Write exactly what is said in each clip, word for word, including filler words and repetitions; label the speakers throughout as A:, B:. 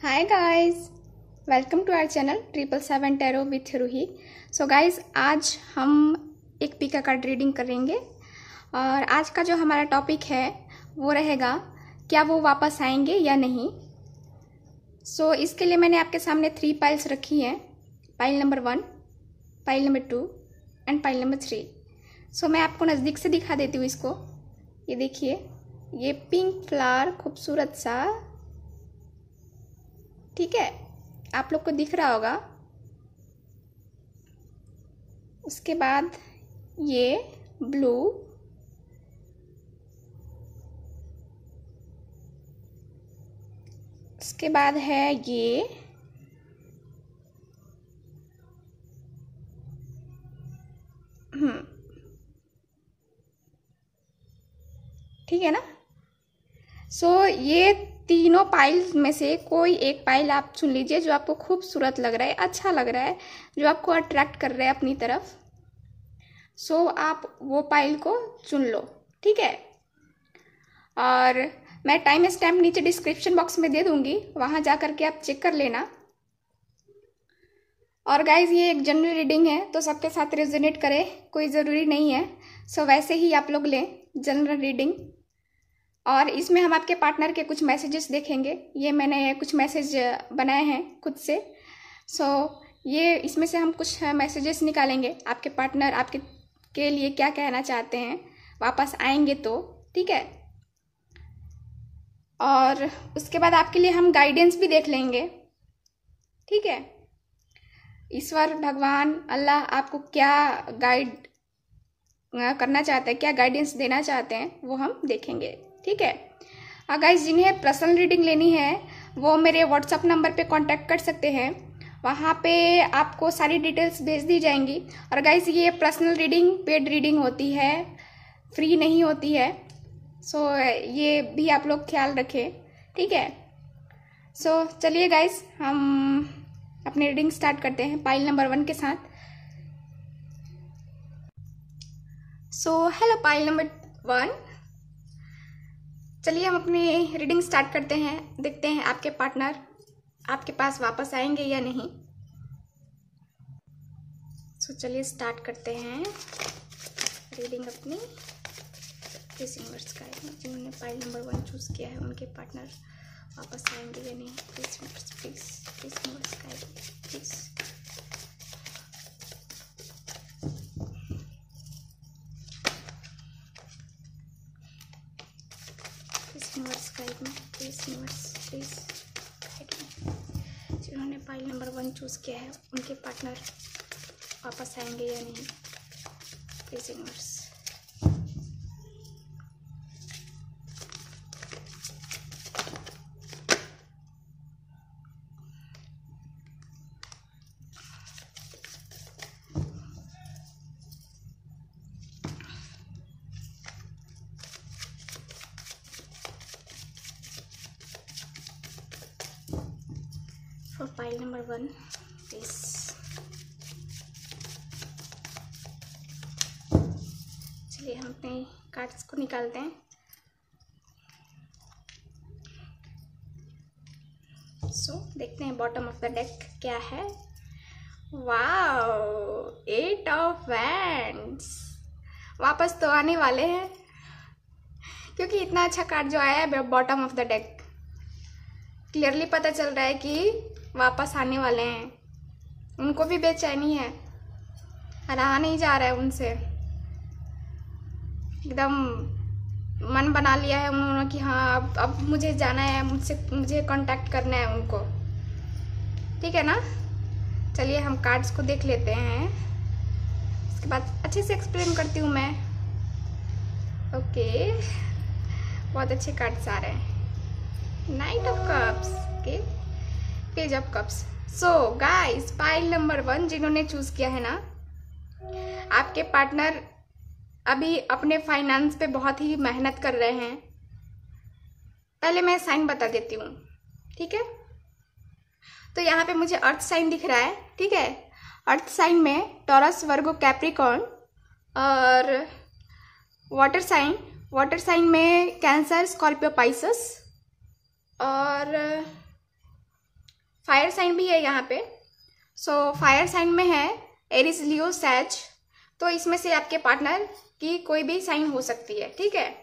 A: Hi guys, welcome to our channel triple seven tarot with Ruhi. So guys, आज हम एक पिका card reading करेंगे और आज का जो हमारा टॉपिक है वो रहेगा क्या वो वापस आएंगे या नहीं। सो so, इसके लिए मैंने आपके सामने थ्री पाइल्स रखी हैं, pile number one, pile number two and pile number three. So मैं आपको नज़दीक से दिखा देती हूँ इसको। ये देखिए, ये पिंक फ्लावर खूबसूरत सा, ठीक है, आप लोग को दिख रहा होगा। उसके बाद ये ब्लू, उसके बाद है ये हम्म ठीक है ना। सो so, ये तीनों पाइल में से कोई एक पाइल आप चुन लीजिए जो आपको खूबसूरत लग रहा है, अच्छा लग रहा है, जो आपको अट्रैक्ट कर रहा है अपनी तरफ। सो so, आप वो पाइल को चुन लो, ठीक है। और मैं टाइम स्टैम्प नीचे डिस्क्रिप्शन बॉक्स में दे दूंगी, वहां जा करके आप चेक कर लेना। और गाइज, ये एक जनरल रीडिंग है तो सबके साथ रेजोनेट करे कोई ज़रूरी नहीं है। सो so, वैसे ही आप लोग लें जनरल रीडिंग। और इसमें हम आपके पार्टनर के कुछ मैसेजेस देखेंगे। ये मैंने कुछ मैसेज बनाए हैं खुद से। सो so, ये इसमें से हम कुछ मैसेजेस निकालेंगे। आपके पार्टनर आपके के लिए क्या कहना चाहते हैं, वापस आएंगे तो, ठीक है। और उसके बाद आपके लिए हम गाइडेंस भी देख लेंगे, ठीक है। ईश्वर, भगवान, अल्लाह आपको क्या गाइड करना चाहते हैं, क्या गाइडेंस देना चाहते हैं, वो हम देखेंगे, ठीक है। और गाइस, जिन्हें पर्सनल रीडिंग लेनी है वो मेरे व्हाट्सअप नंबर पे कांटेक्ट कर सकते हैं, वहाँ पे आपको सारी डिटेल्स भेज दी जाएंगी। और गाइस, ये पर्सनल रीडिंग पेड रीडिंग होती है, फ्री नहीं होती है। सो ये भी आप लोग ख्याल रखें, ठीक है। सो चलिए गाइस, हम अपनी रीडिंग स्टार्ट करते हैं पाइल नंबर वन के साथ। So hello pile number one, चलिए हम अपनी रीडिंग स्टार्ट करते हैं। देखते हैं आपके पार्टनर आपके पास वापस आएंगे या नहीं। सो चलिए स्टार्ट करते हैं रीडिंग अपनी। प्लीज यूनिवर्स का, जिन्होंने पाइल नंबर वन चूज किया है उनके पार्टनर वापस आएंगे या नहीं। Please universe, please please universe का, प्लीज। यूनिवर्स गाइड में, प्लीज यूनिवर्स, प्लीज गाइड में। जिन्होंने पाइल नंबर वन चूज किया है उनके पार्टनर वापस आएंगे या नहीं। Please universe. For pile number one, please. चलिए हम अपने कार्ड्स को निकालते हैं। सो so, देखते हैं बॉटम ऑफ द डेक क्या है। वाओ, एट ऑफ वैंड्स वापस तो आने वाले हैं, क्योंकि इतना अच्छा कार्ड जो आया है bottom of the deck, clearly पता चल रहा है कि वापस आने वाले हैं। उनको भी बेचैनी है, रहा नहीं जा रहा है उनसे, एकदम मन बना लिया है उन्होंने कि हाँ अब अब मुझे जाना है, मुझसे मुझे कांटेक्ट करना है उनको, ठीक है ना। चलिए हम कार्ड्स को देख लेते हैं, उसके बाद अच्छे से एक्सप्लेन करती हूँ मैं। ओके, बहुत अच्छे कार्ड्स आ रहे हैं। Knight of cups, okay, page of cups. So guys, pile number one जिन्होंने चूज किया है ना, आपके पार्टनर अभी अपने फाइनेंस पे बहुत ही मेहनत कर रहे हैं। पहले मैं साइन बता देती हूँ, ठीक है। तो यहाँ पे मुझे अर्थ साइन दिख रहा है, ठीक है। अर्थ साइन में टॉरस, वर्गो, कैप्रिकॉर्न, और वाटर साइन वाटर साइन में कैंसर, स्कॉर्पियो, पाइसेस, और फायर साइन भी है यहाँ पे। सो फायर साइन में है एरिस, लियो, सैज। तो इसमें से आपके पार्टनर की कोई भी साइन हो सकती है, ठीक है।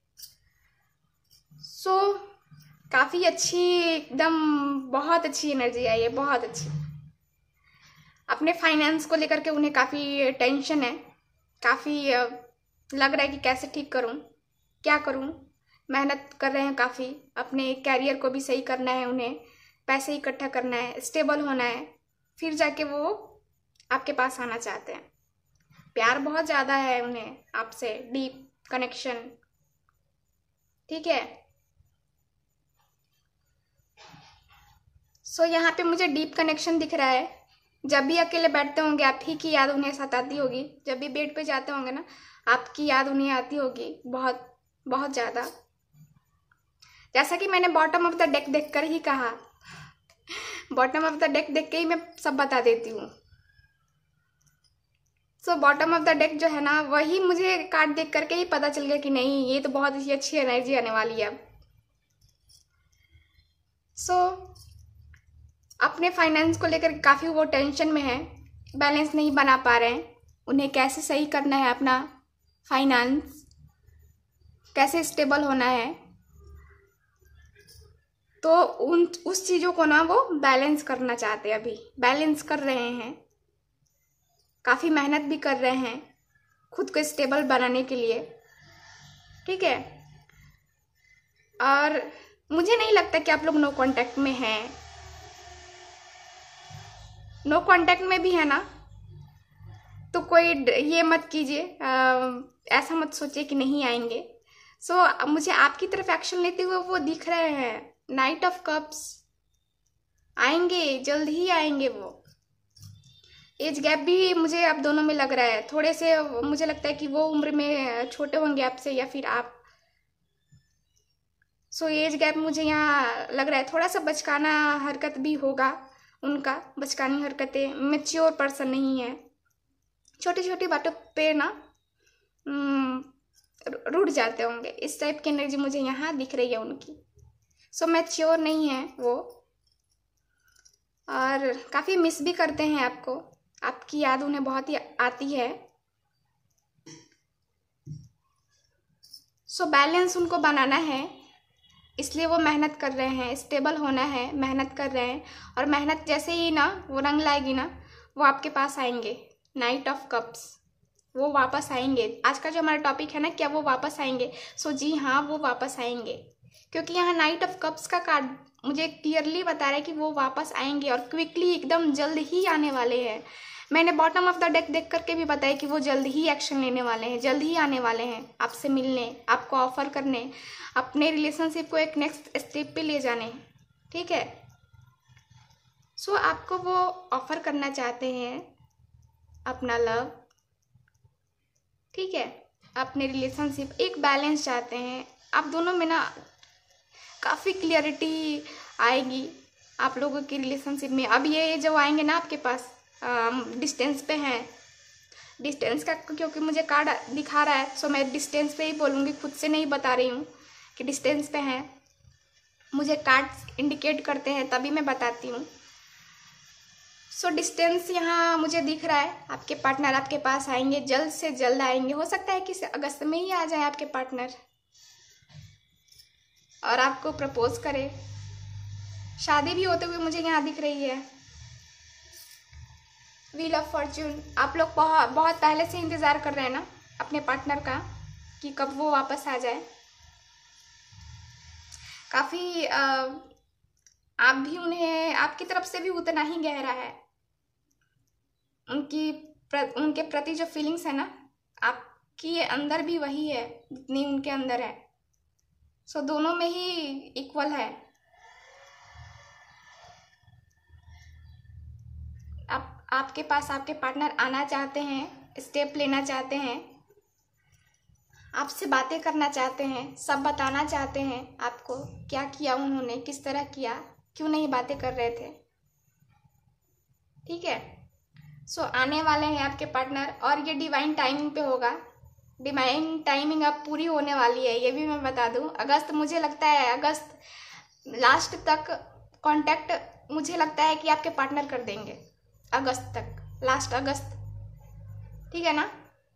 A: सो काफ़ी अच्छी, एकदम बहुत अच्छी एनर्जी आई है, बहुत अच्छी। अपने फाइनेंस को लेकर के उन्हें काफ़ी टेंशन है, काफ़ी लग रहा है कि कैसे ठीक करूं, क्या करूं। मेहनत कर रहे हैं काफ़ी, अपने कैरियर को भी सही करना है, उन्हें पैसे इकट्ठा करना है, स्टेबल होना है, फिर जाके वो आपके पास आना चाहते हैं। प्यार बहुत ज़्यादा है उन्हें आपसे, डीप कनेक्शन, ठीक है। सो so, यहाँ पे मुझे डीप कनेक्शन दिख रहा है। जब भी अकेले बैठते होंगे आप ही की याद उन्हें सताती होगी, जब भी बेड पे जाते होंगे ना, आपकी याद उन्हें आती होगी बहुत बहुत ज़्यादा। जैसा कि मैंने बॉटम ऑफ द डेक देखकर ही कहा, बॉटम ऑफ द डेक देख के ही मैं सब बता देती हूँ। So bottom of the deck जो है ना, वही मुझे कार्ड देख करके ही पता चल गया कि नहीं, ये तो बहुत ही अच्छी एनर्जी आने वाली है अब। सो so, अपने फाइनेंस को लेकर काफ़ी वो टेंशन में है, बैलेंस नहीं बना पा रहे हैं, उन्हें कैसे सही करना है, अपना फाइनेंस कैसे स्टेबल होना है। तो उन उस चीज़ों को ना वो बैलेंस करना चाहते हैं, अभी बैलेंस कर रहे हैं, काफ़ी मेहनत भी कर रहे हैं खुद को स्टेबल बनाने के लिए, ठीक है। और मुझे नहीं लगता कि आप लोग नो कांटेक्ट में हैं। नो कांटेक्ट में भी है ना, तो कोई ये मत कीजिए, ऐसा मत सोचिए कि नहीं आएंगे। सो so, मुझे आपकी तरफ एक्शन लेते हुए वो दिख रहे हैं। नाइट ऑफ कप्स आएंगे, जल्द ही आएंगे वो। एज गैप भी मुझे आप दोनों में लग रहा है, थोड़े से मुझे लगता है कि वो उम्र में छोटे होंगे आपसे, या फिर आप। सो एज गैप मुझे यहाँ लग रहा है, थोड़ा सा बचकाना हरकत भी होगा उनका, बचकानी हरकतें। मैच्योर पर्सन नहीं है, छोटी छोटी बातों पे ना रूठ जाते होंगे, इस टाइप की एनर्जी मुझे यहाँ दिख रही है उनकी। सो मैच्योर नहीं है वो, और काफ़ी मिस भी करते हैं आपको, आपकी याद उन्हें बहुत ही आती है। सो बैलेंस उनको बनाना है, इसलिए वो मेहनत कर रहे हैं, स्टेबल होना है, मेहनत कर रहे हैं। और मेहनत जैसे ही ना वो रंग लाएगी ना, वो आपके पास आएंगे। नाइट ऑफ कप्स, वो वापस आएंगे। आज का जो हमारा टॉपिक है ना, क्या वो वापस आएंगे? सो जी हाँ, वो वापस आएंगे, क्योंकि यहाँ नाइट ऑफ कप्स का कार्ड मुझे क्लियरली बता रहा है कि वो वापस आएंगे, और क्विकली, एकदम जल्द ही आने वाले हैं। मैंने बॉटम ऑफ द डेक देख करके भी बताया कि वो जल्द ही एक्शन लेने वाले हैं, जल्द ही आने वाले हैं आपसे मिलने, आपको ऑफर करने, अपने रिलेशनशिप को एक नेक्स्ट स्टेप पे ले जाने, ठीक है। सो so, आपको वो ऑफर करना चाहते हैं अपना लव, ठीक है, अपने रिलेशनशिप, एक बैलेंस चाहते हैं आप दोनों में ना। काफ़ी क्लियरिटी आएगी आप लोगों की रिलेशनशिप में। अब ये जो आएंगे ना आपके पास, डिस्टेंस पे हैं, डिस्टेंस का क्योंकि मुझे कार्ड दिखा रहा है, सो मैं डिस्टेंस पे ही बोलूँगी, खुद से नहीं बता रही हूँ कि डिस्टेंस पे हैं। मुझे कार्ड इंडिकेट करते हैं, तभी मैं बताती हूँ। सो डिस्टेंस यहाँ मुझे दिख रहा है, आपके पार्टनर आपके पास आएंगे, जल्द से जल्द आएंगे। हो सकता है कि अगस्त में ही आ जाए आपके पार्टनर और आपको प्रपोज करे, शादी भी होते हुए मुझे यहाँ दिख रही है। व्हील ऑफ फॉर्च्यून, आप लोग बहुत बहुत पहले से इंतज़ार कर रहे हैं ना अपने पार्टनर का, कि कब वो वापस आ जाए। काफ़ी आप भी उन्हें, आपकी तरफ से भी उतना ही गहरा है उनकी प्र, उनके प्रति जो फीलिंग्स है ना, आपकी अंदर भी वही है जितनी उनके अंदर है। सो दोनों में ही इक्वल है। आप आपके पास आपके पार्टनर आना चाहते हैं, स्टेप लेना चाहते हैं, आपसे बातें करना चाहते हैं, सब बताना चाहते हैं आपको, क्या किया उन्होंने, किस तरह किया, क्यों नहीं बातें कर रहे थे, ठीक है। सो so, आने वाले हैं आपके पार्टनर, और ये डिवाइन टाइमिंग पे होगा। डिवाइन टाइमिंग अब पूरी होने वाली है, ये भी मैं बता दूं। अगस्त, मुझे लगता है अगस्त लास्ट तक कांटेक्ट मुझे लगता है कि आपके पार्टनर कर देंगे अगस्त तक, लास्ट अगस्त, ठीक है ना।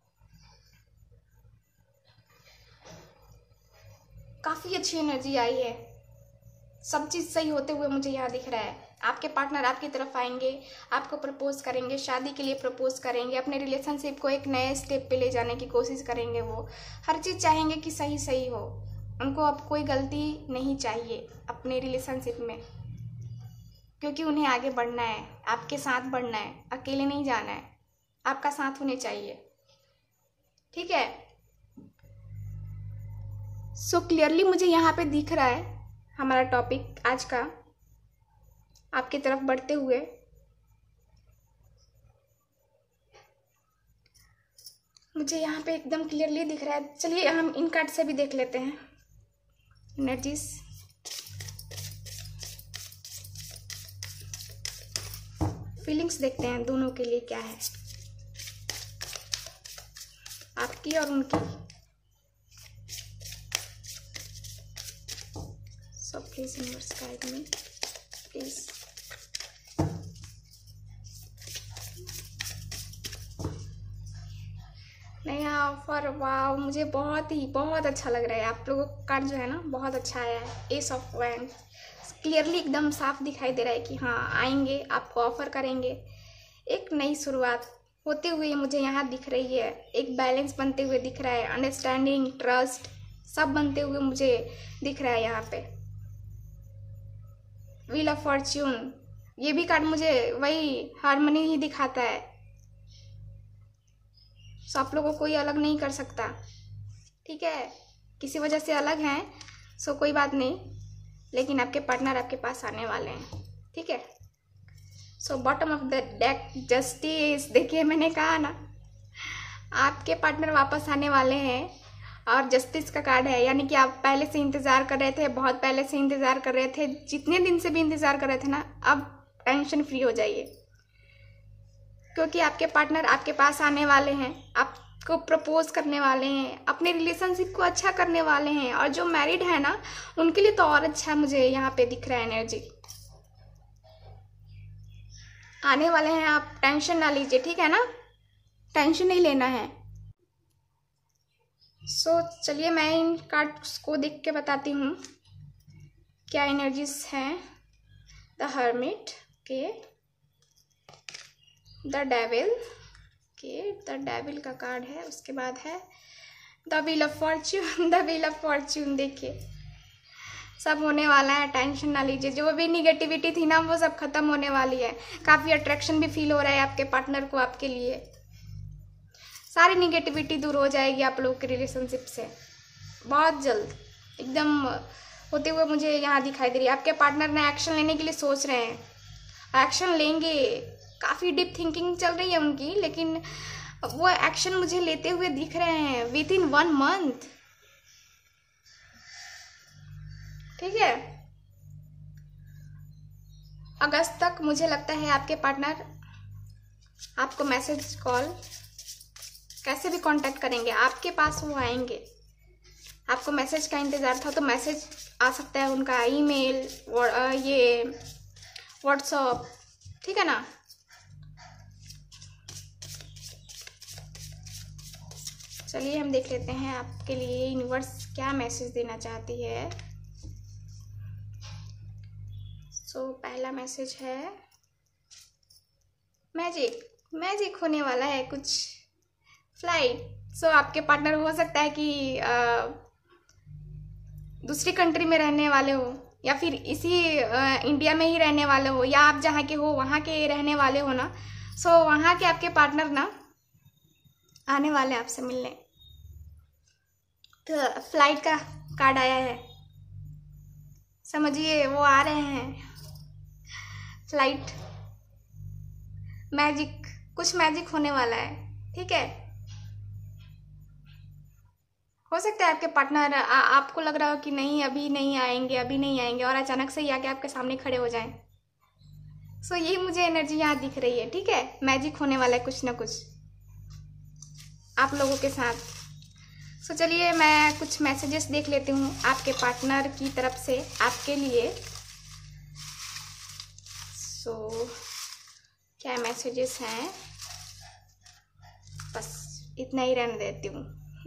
A: काफ़ी अच्छी एनर्जी आई है, सब चीज़ सही होते हुए मुझे यहाँ दिख रहा है। आपके पार्टनर आपकी तरफ आएंगे, आपको प्रपोज करेंगे, शादी के लिए प्रपोज करेंगे, अपने रिलेशनशिप को एक नए स्टेप पे ले जाने की कोशिश करेंगे। वो हर चीज़ चाहेंगे कि सही सही हो, उनको अब कोई गलती नहीं चाहिए अपने रिलेशनशिप में, क्योंकि उन्हें आगे बढ़ना है, आपके साथ बढ़ना है, अकेले नहीं जाना है, आपका साथ होने चाहिए, ठीक है। सो क्लियरली मुझे यहाँ पे दिख रहा है हमारा टॉपिक आज का आपकी तरफ बढ़ते हुए। मुझे यहाँ पे एकदम क्लियरली दिख रहा है। चलिए हम इन कार्ड से भी देख लेते हैं एनर्जीज। फीलिंग्स देखते हैं दोनों के लिए क्या है, आपकी और उनकी। So please universe guide me please. नया ऑफर, वाव, मुझे बहुत ही बहुत अच्छा लग रहा है। आप लोगों का कार्ड जो है ना बहुत अच्छा आया है। एस ऑफ वैंड क्लियरली एकदम साफ दिखाई दे रहा है कि हाँ आएंगे, आपको ऑफर करेंगे। एक नई शुरुआत होते हुए मुझे यहाँ दिख रही है, एक बैलेंस बनते हुए दिख रहा है, अंडरस्टैंडिंग, ट्रस्ट सब बनते हुए मुझे दिख रहा है यहाँ पे। व्हील ऑफ फॉर्च्यून, ये भी कार्ड मुझे वही हार्मनी ही दिखाता है। सो आप लोगों को कोई अलग नहीं कर सकता, ठीक है। किसी वजह से अलग हैं सो कोई बात नहीं, लेकिन आपके पार्टनर आपके पास आने वाले हैं, ठीक है। So bottom of the deck justice, देखिए मैंने कहा ना आपके पार्टनर वापस आने वाले हैं और जस्टिस का कार्ड है, यानी कि आप पहले से इंतज़ार कर रहे थे, बहुत पहले से इंतज़ार कर रहे थे, जितने दिन से भी इंतज़ार कर रहे थे ना, अब टेंशन फ्री हो जाइए, क्योंकि आपके पार्टनर आपके पास आने वाले हैं, आपको प्रपोज करने वाले हैं, अपने रिलेशनशिप को अच्छा करने वाले हैं। और जो मैरिड है ना उनके लिए तो और अच्छा मुझे यहाँ पे दिख रहा है एनर्जी। आने वाले हैं, आप टेंशन ना लीजिए, ठीक है ना, टेंशन नहीं लेना है। सो so, चलिए मैं इन कार्ड्स को देख के बताती हूँ क्या एनर्जीज हैं। द हर्मिट के, द डेविल के, द डेविल का कार्ड है। उसके बाद है the wheel of fortune. The wheel of fortune, देखिए सब होने वाला है, टेंशन ना लीजिए। जो भी निगेटिविटी थी ना वो सब खत्म होने वाली है। काफ़ी अट्रैक्शन भी फील हो रहा है आपके पार्टनर को आपके लिए। सारी निगेटिविटी दूर हो जाएगी आप लोगों के रिलेशनशिप से बहुत जल्द, एकदम होते हुए मुझे यहाँ दिखाई दे रही है। आपके पार्टनर ने एक्शन लेने के लिए सोच रहे हैं, एक्शन लेंगे। काफ़ी डीप थिंकिंग चल रही है उनकी, लेकिन वो एक्शन मुझे लेते हुए दिख रहे हैं विद इन वन मंथ, ठीक है। अगस्त तक मुझे लगता है आपके पार्टनर आपको मैसेज, कॉल, कैसे भी कांटेक्ट करेंगे, आपके पास वो आएंगे। आपको मैसेज का इंतज़ार था तो मैसेज आ सकता है उनका, ईमेल, ये व्हाट्सएप, ठीक है ना। चलिए हम देख लेते हैं आपके लिए यूनिवर्स क्या मैसेज देना चाहती है। सो so, पहला मैसेज है मैजिक, मैजिक होने वाला है कुछ, फ्लाइट। सो so, आपके पार्टनर हो सकता है कि आ, दूसरी कंट्री में रहने वाले हो, या फिर इसी आ, इंडिया में ही रहने वाले हो, या आप जहाँ के हो वहाँ के रहने वाले हो ना। सो so, वहाँ के आपके पार्टनर ना आने वाले आपसे मिलने। तो फ्लाइट का कार्ड आया है, समझिए वो आ रहे हैं। फ्लाइट, मैजिक, कुछ मैजिक होने वाला है, ठीक है। हो सकता है आपके पार्टनर आ, आपको लग रहा हो कि नहीं अभी नहीं आएंगे, अभी नहीं आएंगे, और अचानक से ही आके आपके सामने खड़े हो जाएं। सो ये मुझे एनर्जी यहाँ दिख रही है, ठीक है। मैजिक होने वाला है कुछ ना कुछ आप लोगों के साथ। सो चलिए मैं कुछ मैसेजेस देख लेती हूँ आपके पार्टनर की तरफ से आपके लिए। सो so, क्या मैसेजेस हैं, बस इतना ही रहने देती हूँ।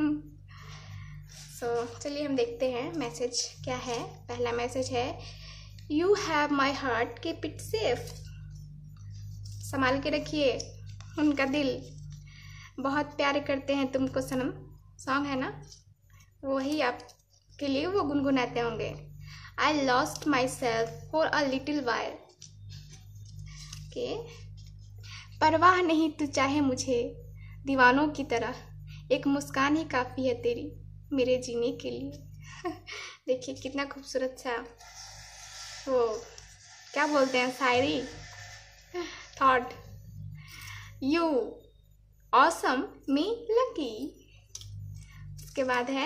A: सो so, चलिए हम देखते हैं मैसेज क्या है। पहला मैसेज है, you have my heart, keep it safe. संभाल के रखिए उनका दिल, बहुत प्यार करते हैं तुमको सनम। सॉन्ग है ना, वही आपके लिए वो गुनगुनाते होंगे। I lost myself for a little while. के परवाह नहीं तू चाहे मुझे दीवानों की तरह, एक मुस्कान ही काफ़ी है तेरी मेरे जीने के लिए। देखिए कितना खूबसूरत सा वो क्या बोलते हैं शायरी, thought. You awesome me lucky. उसके बाद है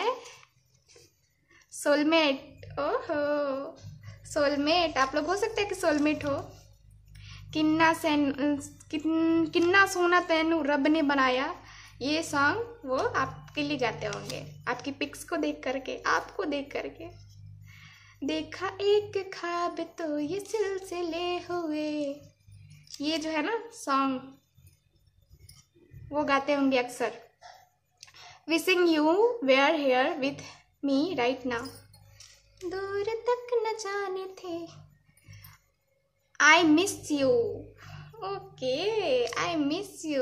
A: सोलमेट। ओहो सोलमेट, आप लोग हो सकते हैं कि सोलमेट हो। किन्ना सैन किन, किन्ना सोना तैनू रब ने बनाया। ये सॉन्ग वो आपके लिए गाते होंगे, आपकी पिक्स को देख करके, आपको देख करके। देखा एक ख्वाब तो ये सिलसिले हुए, ये जो है ना सॉन्ग वो गाते होंगे अक्सर। Wishing you were here with me right now, दूर तक न जाने थे। I miss you. Okay, I miss you.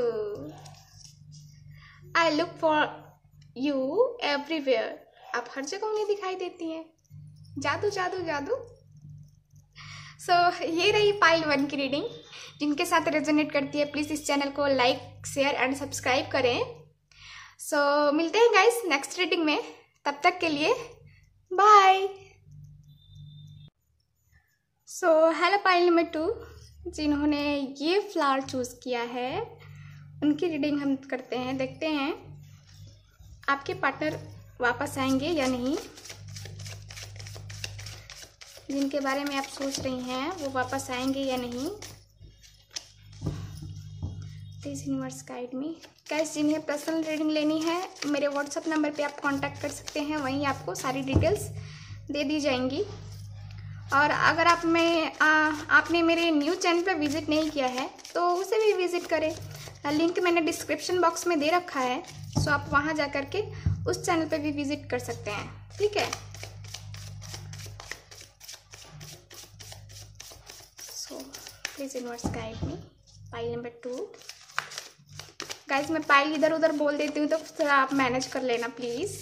A: I look for you everywhere. आप हर जगह उन्हें दिखाई देती हैं। जादू जादू जादू। सो so, ये रही पाइल वन की रीडिंग। जिनके साथ रेजोनेट करती है प्लीज़ इस चैनल को लाइक शेयर एंड सब्सक्राइब करें। सो so, मिलते हैं गाइस नेक्स्ट रीडिंग में, तब तक के लिए bye. So hello pile number two, जिन्होंने ये फ्लावर चूज़ किया है उनकी रीडिंग हम करते हैं। देखते हैं आपके पार्टनर वापस आएंगे या नहीं। जिनके बारे में आप सोच रही हैं वो वापस आएंगे या नहीं। Please universe guide me. Guys जिन्हें पर्सनल रीडिंग लेनी है मेरे व्हाट्सएप नंबर पे आप कांटेक्ट कर सकते हैं, वहीं आपको सारी डिटेल्स दे दी जाएंगी। और अगर आप में आ, आपने मेरे न्यू चैनल पर विज़िट नहीं किया है तो उसे भी विज़िट करें। लिंक मैंने डिस्क्रिप्शन बॉक्स में दे रखा है, सो आप वहाँ जा कर के उस चैनल पे भी विज़िट कर सकते हैं, ठीक है। So please universe guide me. Pile number two. Guys मैं पाइल इधर उधर बोल देती हूँ तो थोड़ा आप मैनेज कर लेना प्लीज़।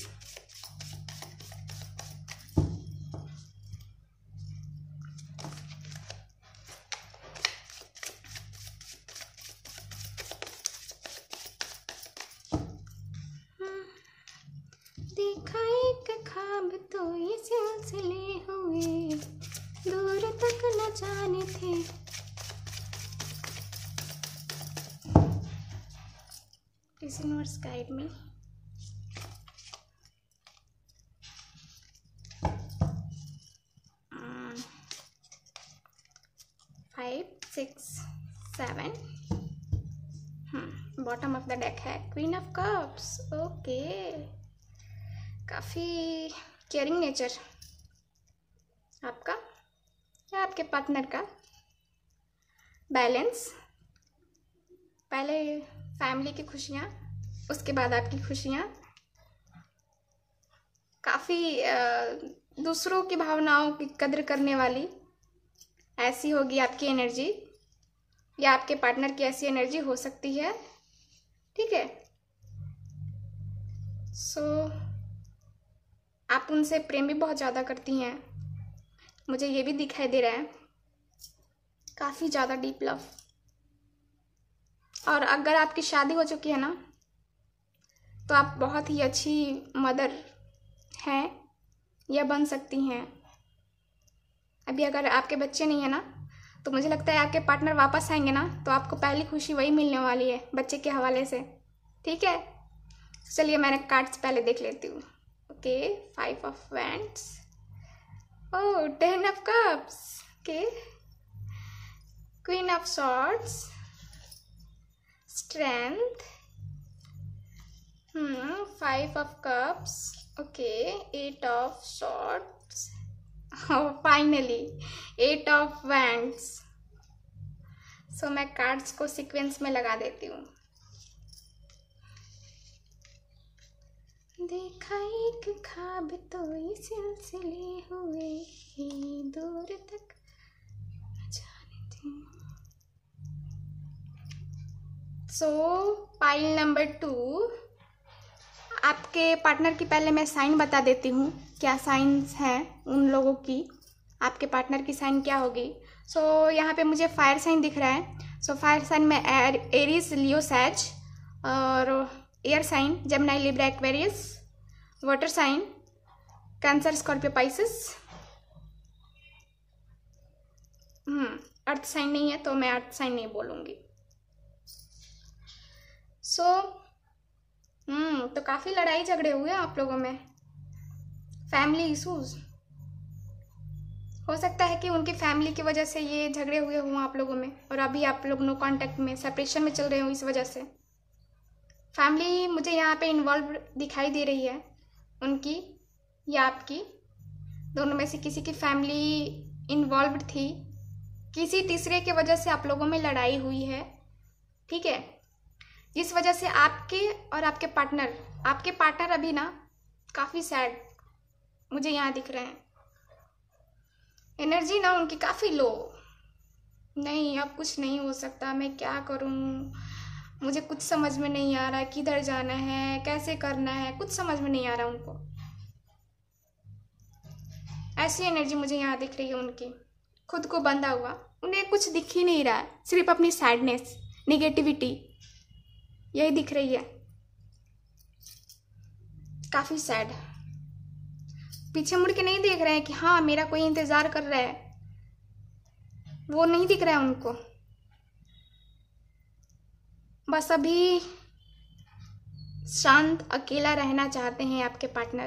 A: देखा एक ख्वाब तो ये सिलसिले हुए, दूर तक न जाने थे। Please universe guide me. Five six seven. Bottom of the deck है क्वीन ऑफ कप्स। ओके, काफ़ी केयरिंग नेचर आपका या आपके पार्टनर का। बैलेंस, पहले फैमिली की खुशियाँ, उसके बाद आपकी खुशियाँ। काफ़ी दूसरों की भावनाओं की कद्र करने वाली ऐसी होगी आपकी एनर्जी, या आपके पार्टनर की ऐसी एनर्जी हो सकती है, ठीक है। सो so, आप उनसे प्रेम भी बहुत ज़्यादा करती हैं, मुझे ये भी दिखाई दे रहा है, काफ़ी ज़्यादा डीप लव। और अगर आपकी शादी हो चुकी है ना तो आप बहुत ही अच्छी मदर हैं या बन सकती हैं। अभी अगर आपके बच्चे नहीं है ना तो मुझे लगता है आपके पार्टनर वापस आएंगे ना तो आपको पहली खुशी वही मिलने वाली है बच्चे के हवाले से, ठीक है। चलिए मैंने कार्ड्स पहले देख लेती हूँ। Okay, five of wands, oh ten of cups, okay, queen of swords, strength, hmm five of cups, okay, eight of swords, finally eight of wands. So मैं कार्ड्स को सीक्वेंस में लगा देती हूँ। देखा एक ख्वाब तो ये सिलसिले हुए ही दूर तक जाने थे। सो पाइल नंबर टू, आपके पार्टनर की पहले मैं साइन बता देती हूँ क्या साइंस हैं उन लोगों की। आपके पार्टनर की साइन क्या होगी। सो so, यहाँ पे मुझे फायर साइन दिख रहा है। सो फायर साइन में एर एरीज, लियो, सैज, और air sign Gemini, Libra, Aquarius. Water sign Cancer, Scorpio, Pisces. Hmm earth sign नहीं है तो मैं अर्थ साइन नहीं बोलूँगी। सो so, हम्म तो काफ़ी लड़ाई झगड़े हुए आप लोगों में, फैमिली इशूज़। हो सकता है कि उनकी फैमिली की वजह से ये झगड़े हुए हों आप लोगों में, और अभी आप लोग नो कांटेक्ट में, सेपरेशन में चल रहे हो इस वजह से। फैमिली मुझे यहाँ पे इन्वॉल्व दिखाई दे रही है, उनकी या आपकी, दोनों में से किसी की फैमिली इन्वॉल्व थी। किसी तीसरे की वजह से आप लोगों में लड़ाई हुई है, ठीक है, जिस वजह से आपके और आपके पार्टनर आपके पार्टनर अभी ना काफ़ी सैड मुझे यहाँ दिख रहे हैं। एनर्जी ना उनकी काफ़ी लो, नहीं अब कुछ नहीं हो सकता, मैं क्या करूँ, मुझे कुछ समझ में नहीं आ रहा, किधर जाना है, कैसे करना है, कुछ समझ में नहीं आ रहा उनको। ऐसी एनर्जी मुझे यहाँ दिख रही है उनकी, खुद को बंधा हुआ, उन्हें कुछ दिख ही नहीं रहा है, सिर्फ अपनी सैडनेस, निगेटिविटी यही दिख रही है। काफ़ी सैड, पीछे मुड़ के नहीं देख रहे हैं कि हाँ मेरा कोई इंतज़ार कर रहा है, वो नहीं दिख रहा है उनको। बस अभी शांत अकेला रहना चाहते हैं आपके पार्टनर।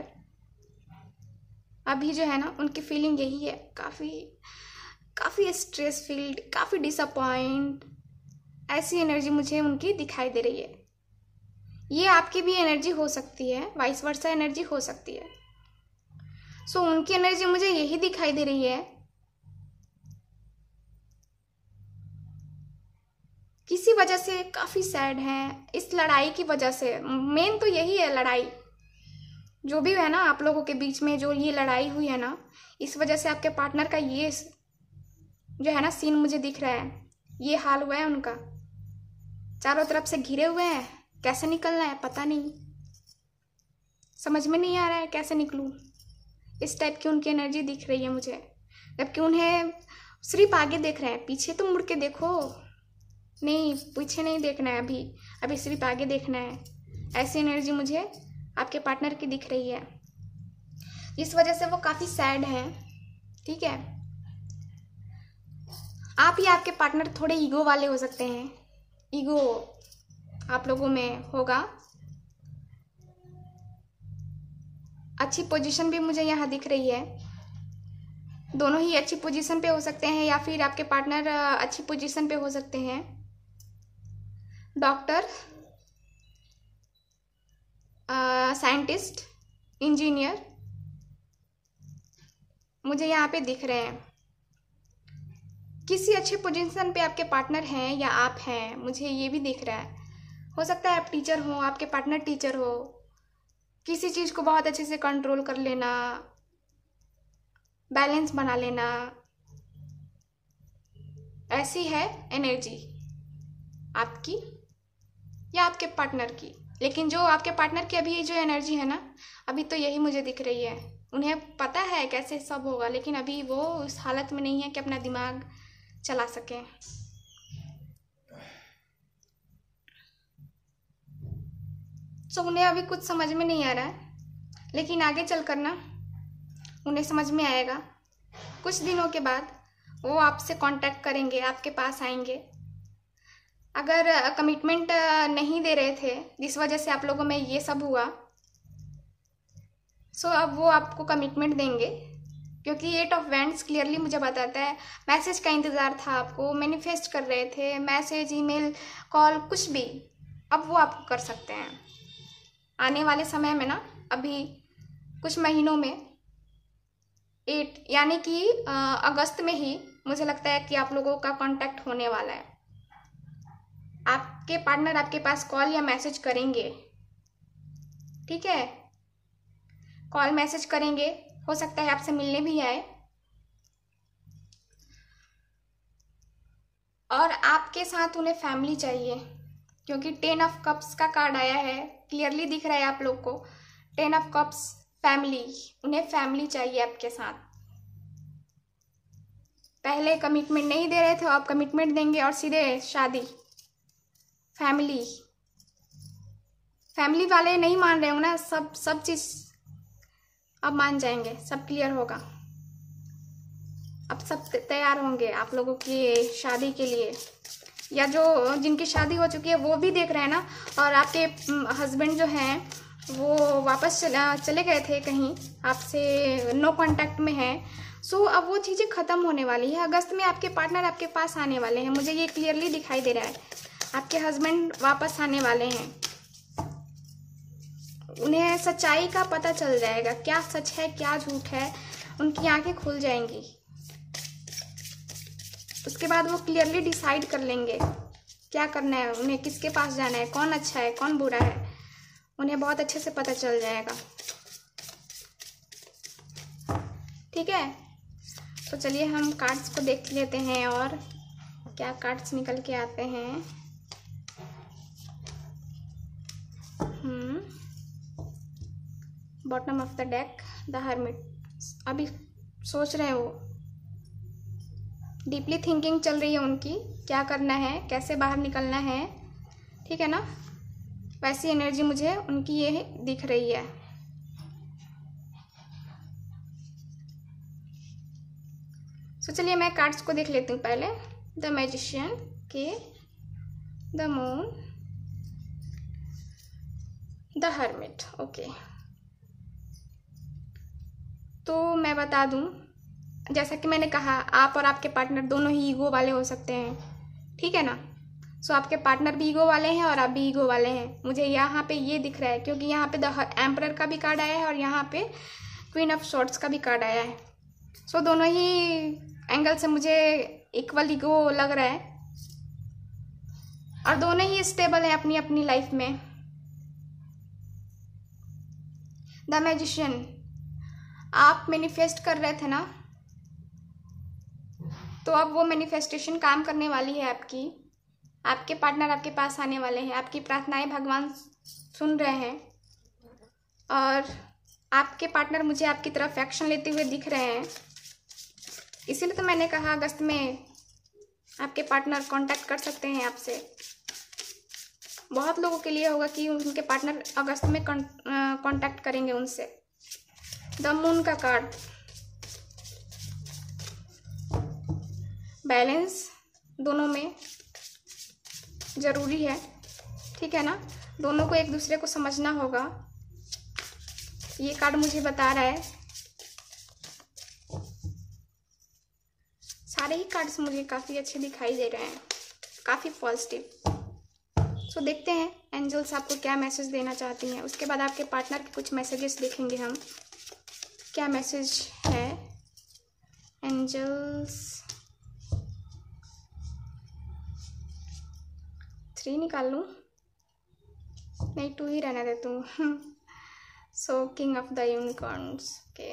A: अभी जो है ना उनकी फीलिंग यही है, काफ़ी काफ़ी स्ट्रेस फील्ड, काफ़ी डिसअपॉइंट, ऐसी एनर्जी मुझे उनकी दिखाई दे रही है। ये आपकी भी एनर्जी हो सकती है, वाइस वर्सा एनर्जी हो सकती है। सो so, उनकी एनर्जी मुझे यही दिखाई दे रही है, किसी वजह से काफ़ी सैड हैं, इस लड़ाई की वजह से। मेन तो यही है लड़ाई, जो भी है ना आप लोगों के बीच में जो ये लड़ाई हुई है ना, इस वजह से आपके पार्टनर का ये जो है ना सीन मुझे दिख रहा है, ये हाल हुआ है उनका। चारों तरफ से घिरे हुए हैं, कैसे निकलना है पता नहीं, समझ में नहीं आ रहा है कैसे निकलूं। इस टाइप की उनकी एनर्जी दिख रही है मुझे, जबकि उन्हें सिर्फ आगे देख रहे हैं, पीछे तो मुड़ के देखो, नहीं पीछे नहीं देखना है अभी, अभी सिर्फ आगे देखना है। ऐसी एनर्जी मुझे आपके पार्टनर की दिख रही है, इस वजह से वो काफ़ी सैड हैं, ठीक है। आप या आपके पार्टनर थोड़े ईगो वाले हो सकते हैं, ईगो आप लोगों में होगा। अच्छी पोजीशन भी मुझे यहाँ दिख रही है, दोनों ही अच्छी पोजीशन पे हो सकते हैं, या फिर आपके पार्टनर अच्छी पोजीशन पे हो सकते हैं। डॉक्टर, साइंटिस्ट, इंजीनियर मुझे यहाँ पे दिख रहे हैं। किसी अच्छे पोजीशन पे आपके पार्टनर हैं या आप हैं, मुझे ये भी दिख रहा है। हो सकता है आप टीचर हो, आपके पार्टनर टीचर हो, किसी चीज़ को बहुत अच्छे से कंट्रोल कर लेना, बैलेंस बना लेना, ऐसी है एनर्जी आपकी या आपके पार्टनर की। लेकिन जो आपके पार्टनर की अभी जो एनर्जी है ना, अभी तो यही मुझे दिख रही है। उन्हें पता है कैसे सब होगा, लेकिन अभी वो उस हालत में नहीं है कि अपना दिमाग चला सकें। सो उन्हें अभी कुछ समझ में नहीं आ रहा है, लेकिन आगे चल कर ना उन्हें समझ में आएगा। कुछ दिनों के बाद वो आपसे कांटेक्ट करेंगे, आपके पास आएंगे। अगर कमिटमेंट नहीं दे रहे थे जिस वजह से आप लोगों में ये सब हुआ, सो अब वो आपको कमिटमेंट देंगे, क्योंकि एट ऑफ वैंड्स क्लियरली मुझे बताता है मैसेज का इंतज़ार था आपको, मैनिफेस्ट कर रहे थे, मैसेज, ईमेल, कॉल, कुछ भी, अब वो आप कर सकते हैं। आने वाले समय में ना, अभी कुछ महीनों में, एट यानी कि अगस्त में ही मुझे लगता है कि आप लोगों का कांटेक्ट होने वाला है। आपके पार्टनर आपके पास कॉल या मैसेज करेंगे, ठीक है, कॉल मैसेज करेंगे, हो सकता है आपसे मिलने भी आए, और आपके साथ उन्हें फैमिली चाहिए, क्योंकि टेन ऑफ कप्स का कार्ड आया है, क्लियरली दिख रहा है आप लोग को, टेन ऑफ कप्स, फैमिली, उन्हें फैमिली चाहिए आपके साथ। पहले कमिटमेंट नहीं दे रहे थे, आप कमिटमेंट देंगे और सीधे शादी, फैमिली। फैमिली वाले नहीं मान रहे हो ना, सब सब चीज अब मान जाएंगे, सब क्लियर होगा, अब सब तैयार होंगे आप लोगों की शादी के लिए, या जो जिनकी शादी हो चुकी है वो भी देख रहे हैं ना, और आपके हस्बैंड जो हैं वो वापस चला चले गए थे कहीं, आपसे नो कांटेक्ट में हैं। सो अब वो चीज़ें ख़त्म होने वाली है, अगस्त में आपके पार्टनर आपके पास आने वाले हैं, मुझे ये क्लियरली दिखाई दे रहा है, आपके हस्बैंड वापस आने वाले हैं, उन्हें सच्चाई का पता चल जाएगा, क्या सच है क्या झूठ है, उनकी आंखें खुल जाएंगी, उसके बाद वो क्लियरली डिसाइड कर लेंगे क्या करना है, उन्हें किसके पास जाना है, कौन अच्छा है कौन बुरा है, उन्हें बहुत अच्छे से पता चल जाएगा, ठीक है। तो चलिए हम कार्ड्स को देख लेते हैं और क्या कार्ड्स निकल के आते हैं। Hmm bottom of the deck, the hermit, अभी सोच रहे हो, डीपली थिंकिंग चल रही है उनकी, क्या करना है, कैसे बाहर निकलना है, ठीक है ना, वैसी एनर्जी मुझे उनकी ये दिख रही है। सो so, चलिए मैं कार्ड्स को देख लेती हूँ पहले। द मैजिशियन के, the moon, the hermit, okay. तो मैं बता दूँ, जैसा कि मैंने कहा, आप और आपके पार्टनर दोनों ही ईगो वाले हो सकते हैं, ठीक है ना। सो so, आपके पार्टनर भी ईगो वाले हैं और आप भी ईगो वाले हैं, मुझे यहाँ पे ये दिख रहा है, क्योंकि यहाँ पे द एम्परर का भी कार्ड आया है और यहाँ पे क्वीन ऑफ सॉर्ड्स का भी कार्ड आया है। सो so, दोनों ही एंगल से मुझे इक्वल ईगो लग रहा है, और दोनों ही स्टेबल हैं अपनी अपनी लाइफ में। द मैजिशियन, आप मैनिफेस्ट कर रहे थे ना, तो अब वो मैनिफेस्टेशन काम करने वाली है आपकी, आपके पार्टनर आपके पास आने वाले हैं, आपकी प्रार्थनाएं भगवान सुन रहे हैं, और आपके पार्टनर मुझे आपकी तरफ एक्शन लेते हुए दिख रहे हैं। इसीलिए तो मैंने कहा अगस्त में आपके पार्टनर कांटेक्ट कर सकते हैं आपसे। बहुत लोगों के लिए होगा कि उनके पार्टनर अगस्त में कांटेक्ट करेंगे उनसे। द मून का कार्ड, बैलेंस दोनों में ज़रूरी है, ठीक है ना, दोनों को एक दूसरे को समझना होगा, ये कार्ड मुझे बता रहा है। सारे ही कार्ड्स मुझे काफ़ी अच्छे दिखाई दे रहे हैं, काफ़ी पॉजिटिव। सो देखते हैं एंजल्स आपको क्या मैसेज देना चाहती हैं, उसके बाद आपके पार्टनर के कुछ मैसेजेस देखेंगे हम, क्या मैसेज है एंजल्स। थ्री निकाल लूँ, नहीं टू ही रहने देती हूँ। So king of the unicorns, okay.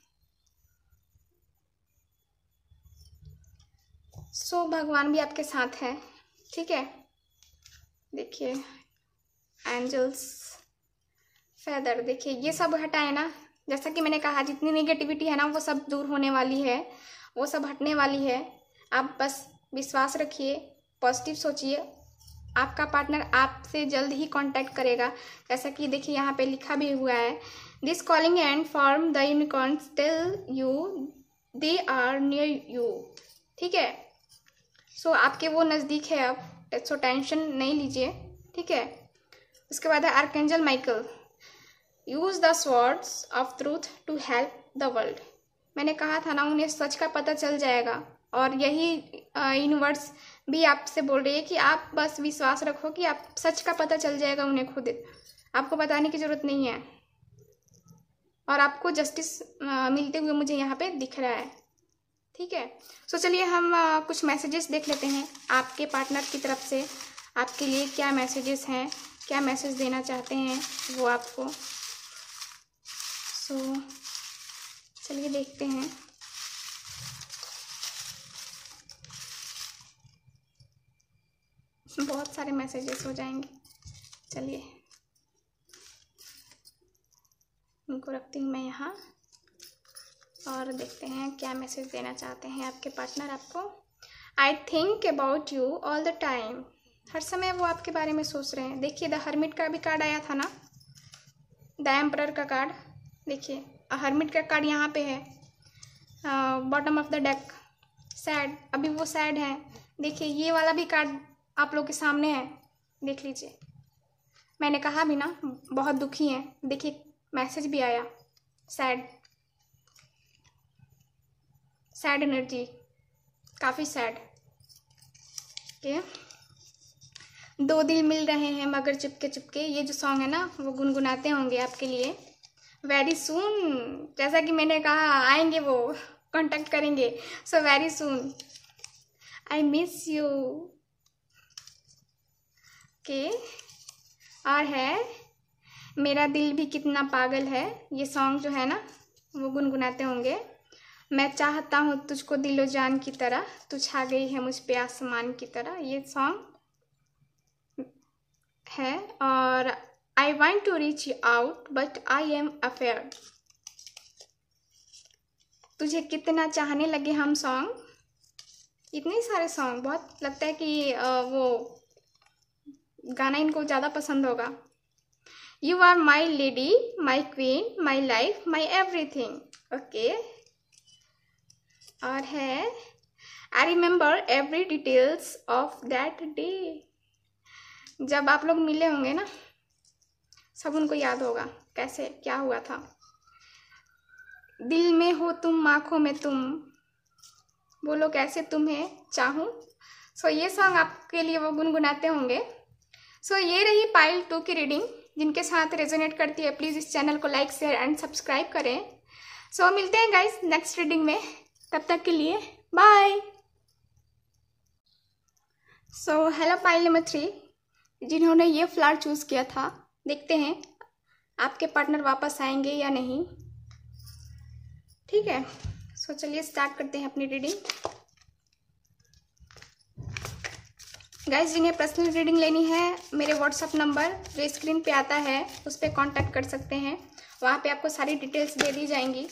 A: So भगवान भी आपके साथ है, ठीक है। देखिए एंजल्स, फेदर, देखिए ये सब हटाए ना, जैसा कि मैंने कहा जितनी नेगेटिविटी है ना वो सब दूर होने वाली है, वो सब हटने वाली है। आप बस विश्वास रखिए, पॉजिटिव सोचिए, आपका पार्टनर आपसे जल्द ही कांटेक्ट करेगा। जैसा कि देखिए यहाँ पे लिखा भी हुआ है, this calling and form the unicorns tell you they are near you, ठीक है। सो so, आपके वो नज़दीक है अब, सो so, टेंशन नहीं लीजिए, ठीक है। उसके बाद है archangel Michael, use the swords of truth to help the world. मैंने कहा था ना उन्हें सच का पता चल जाएगा, और यही यूनिवर्स भी आपसे बोल रही है कि आप बस विश्वास रखो कि आप सच का पता चल जाएगा उन्हें खुद, आपको बताने की ज़रूरत नहीं है, और आपको जस्टिस मिलते हुए मुझे यहाँ पे दिख रहा है, ठीक है। सो चलिए हम आ, कुछ मैसेजेस देख लेते हैं आपके पार्टनर की तरफ से आपके लिए क्या मैसेजेस हैं, क्या मैसेज देना चाहते हैं वो आपको। सो चलिए देखते हैं। बहुत सारे मैसेजेस हो जाएंगे। चलिए इनको रखती हूँ मैं यहाँ और देखते हैं क्या मैसेज देना चाहते हैं आपके पार्टनर आपको। I think about you all the time. हर समय वो आपके बारे में सोच रहे हैं। देखिए द हर्मिट का भी कार्ड आया था ना, द एम्परर का कार्ड। देखिए हर्मिट का कार्ड यहाँ पे है, bottom of the deck, sad. अभी वो सैड है। देखिए ये वाला भी कार्ड आप लोग के सामने है, देख लीजिए। मैंने कहा भी ना बहुत दुखी हैं। देखिए मैसेज भी आया, सैड, सैड एनर्जी, काफ़ी सैड। ओके, दो दिल मिल रहे हैं मगर चुपके चुपके, ये जो सॉन्ग है ना वो गुनगुनाते होंगे आपके लिए वेरी सून। जैसा कि मैंने कहा आएंगे वो, कांटेक्ट करेंगे। So very soon, I miss you. Okay, और है मेरा दिल भी कितना पागल है, ये सॉन्ग जो है ना वो गुनगुनाते होंगे। मैं चाहता हूँ तुझको दिलो जान की तरह, तू छा गई है मुझ पे आसमान की तरह, ये सॉन्ग है। और I want to reach out but I am afraid. तुझे कितना चाहने लगे हम सॉन्ग। इतने सारे सॉन्ग, बहुत लगता है कि वो गाना इनको ज़्यादा पसंद होगा। You are my lady, my queen, my life, my everything. Okay, और है I remember every details of that day. जब आप लोग मिले होंगे ना, सब उनको याद होगा कैसे क्या हुआ था। दिल में हो तुम, आँखों में तुम, बोलो कैसे तुम्हें चाहूँ। सो ये सॉन्ग आपके लिए वो गुनगुनाते होंगे। सो ये रही पाइल टू की रीडिंग। जिनके साथ रेजोनेट करती है प्लीज़ इस चैनल को लाइक शेयर एंड सब्सक्राइब करें। सो मिलते हैं गाइस नेक्स्ट रीडिंग में, तब तक के लिए bye. So hello pile number three, जिन्होंने ये फ्लावर चूज़ किया था, देखते हैं आपके पार्टनर वापस आएंगे या नहीं। ठीक है, सो चलिए स्टार्ट करते हैं अपनी रीडिंग। गाइस जिन्हें पर्सनल रीडिंग लेनी है, मेरे व्हाट्सअप नंबर जो स्क्रीन पे आता है उस पर कॉन्टैक्ट कर सकते हैं। वहाँ पे आपको सारी डिटेल्स दे दी जाएंगी।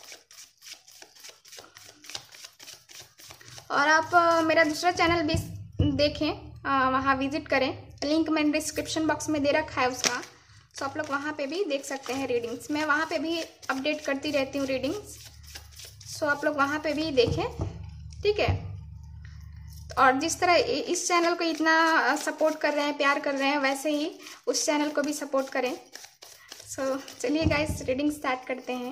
A: और आप मेरा दूसरा चैनल भी देखें, वहाँ विजिट करें। लिंक मैंने डिस्क्रिप्शन बॉक्स में दे रखा है उसका, सो आप लोग वहाँ पे भी देख सकते हैं रीडिंग्स। मैं वहाँ पे भी अपडेट करती रहती हूँ रीडिंग्स, सो आप लोग वहाँ पे भी देखें। ठीक है, और जिस तरह इस चैनल को इतना सपोर्ट कर रहे हैं, प्यार कर रहे हैं, वैसे ही उस चैनल को भी सपोर्ट करें। सो चलिए गाइस रीडिंग स्टार्ट करते हैं।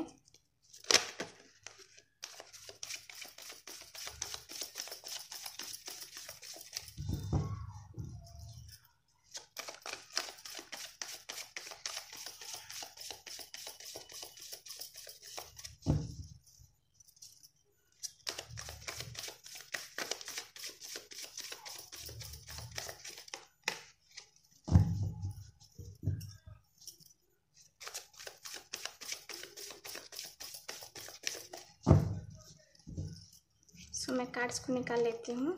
A: सो मैं कार्ड्स को निकाल लेती हूँ।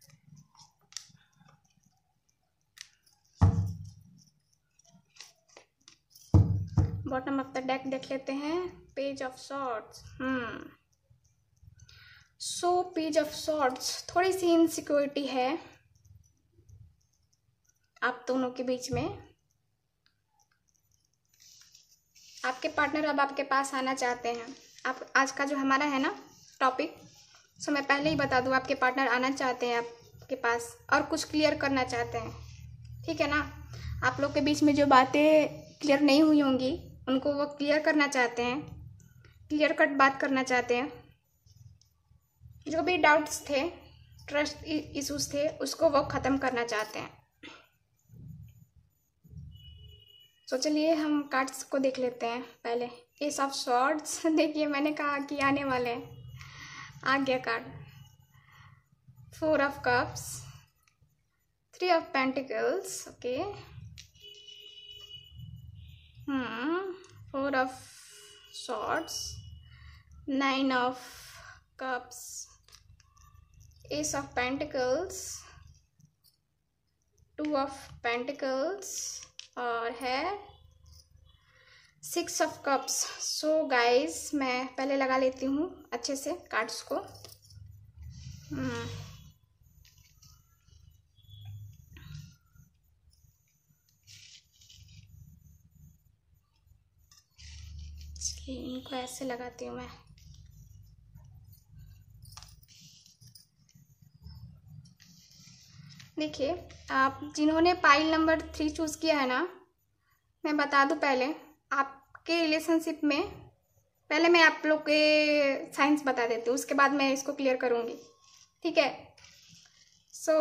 A: बॉटम ऑफ द डेक देख लेते हैं। Page of swords. Hmm so page of swords, थोड़ी सी इनसिक्योरिटी है आप दोनों के बीच में। आपके पार्टनर अब आपके पास आना चाहते हैं। आप आज का जो हमारा है ना टॉपिक, सो मैं पहले ही बता दूं, आपके पार्टनर आना चाहते हैं आपके पास और कुछ क्लियर करना चाहते हैं। ठीक है ना, आप लोग के बीच में जो बातें क्लियर नहीं हुई होंगी उनको वो क्लियर करना चाहते हैं, क्लियर कट बात करना चाहते हैं। जो भी डाउट्स थे, ट्रस्ट इश्यूज थे, उसको वो ख़त्म करना चाहते हैं। तो चलिए हम कार्ड्स को देख लेते हैं पहले। एस ऑफ सॉर्ड्स, देखिए मैंने कहा कि आने वाले हैं, आ गया card. Four of cups, three of pentacles, okay. Hmm four of swords, nine of cups, ace of pentacles, two of pentacles और है six of cups. So guys मैं पहले लगा लेती हूँ अच्छे से कार्ड्स को। हम्म इनको ऐसे लगाती हूँ मैं। देखिए, आप जिन्होंने पाइल नंबर थ्री चूज़ किया है ना, मैं बता दूँ पहले आपके रिलेशनशिप में, पहले मैं आप लोग के साइंस बता देती हूँ, उसके बाद मैं इसको क्लियर करूँगी, ठीक है। सो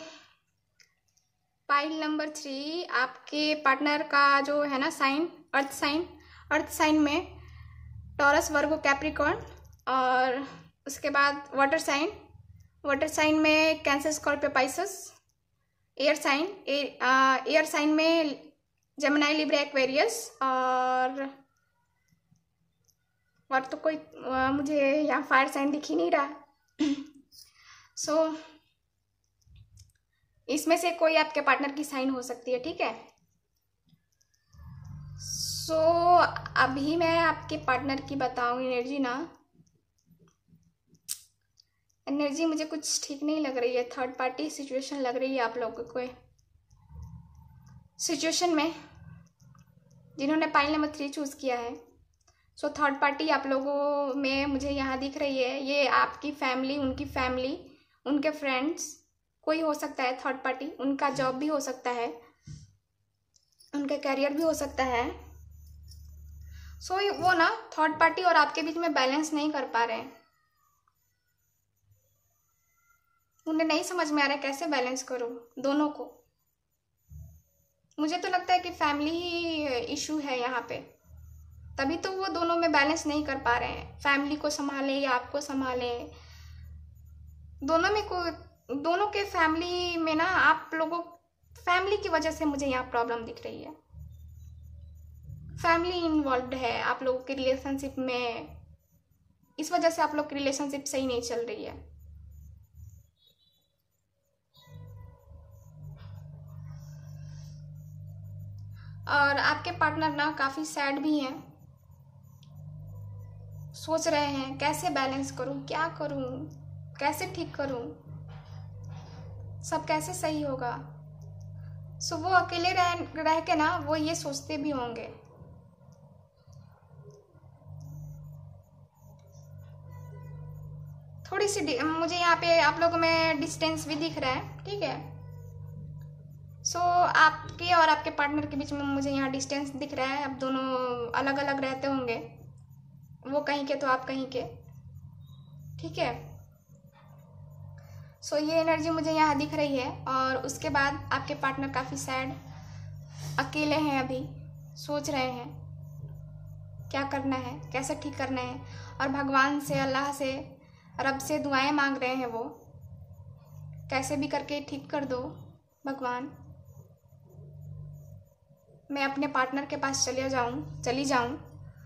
A: पाइल नंबर थ्री, आपके पार्टनर का जो है ना sign, earth sign, earth sign में टॉरस, वर्गो, कैप्रिकॉर्न, और उसके बाद वाटर साइन, वाटर साइन में Cancer, Scorpio, Pisces, air sign, air sign में जेमिनी, लिब्रा, एक्वेरियस, और और तो कोई आ, मुझे यहाँ फायर साइन दिख ही नहीं रहा। सो so, इसमें से कोई आपके पार्टनर की साइन हो सकती है, ठीक है। सो so, अभी मैं आपके पार्टनर की बताऊँ एनर्जी ना, एनर्जी मुझे कुछ ठीक नहीं लग रही है। थर्ड पार्टी सिचुएशन लग रही है आप लोगों को सिचुएशन में, जिन्होंने पाइल नंबर थ्री चूज़ किया है। सो थर्ड पार्टी आप लोगों में मुझे यहाँ दिख रही है। ये आपकी फैमिली, उनकी फैमिली, उनके फ्रेंड्स, कोई हो सकता है थर्ड पार्टी। उनका जॉब भी हो सकता है, उनका करियर भी हो सकता है। सो so, वो ना थर्ड पार्टी और आपके बीच में बैलेंस नहीं कर पा रहे हैं। उन्हें नहीं समझ में आ रहा है कैसे बैलेंस करूं दोनों को। मुझे तो लगता है कि फैमिली ही इशू है यहाँ पे, तभी तो वो दोनों में बैलेंस नहीं कर पा रहे हैं। फैमिली को संभाले या आपको संभाले, दोनों में को दोनों के फैमिली में ना आप लोगों, फैमिली की वजह से मुझे यहाँ प्रॉब्लम दिख रही है। फैमिली इन्वॉल्व है आप लोगों के रिलेशनशिप में, इस वजह से आप लोग की रिलेशनशिप सही नहीं चल रही है। और आपके पार्टनर ना काफ़ी सैड भी हैं, सोच रहे हैं कैसे बैलेंस करूं, क्या करूं, कैसे ठीक करूं, सब कैसे सही होगा। सो वो अकेले रह रह के ना वो ये सोचते भी होंगे। थोड़ी सी मुझे यहाँ पे आप लोगों में डिस्टेंस भी दिख रहा है, ठीक है। सो so, आपके और आपके पार्टनर के बीच में मुझे यहाँ डिस्टेंस दिख रहा है। अब दोनों अलग अलग रहते होंगे, वो कहीं के तो आप कहीं के, ठीक है। सो so, ये एनर्जी मुझे यहाँ दिख रही है। और उसके बाद आपके पार्टनर काफ़ी सैड, अकेले हैं, अभी सोच रहे हैं क्या करना है, कैसे ठीक करना है। और भगवान से, अल्लाह से, रब से दुआएं मांग रहे हैं वो, कैसे भी करके ठीक कर दो भगवान, मैं अपने पार्टनर के पास चले जाऊं चली जाऊं।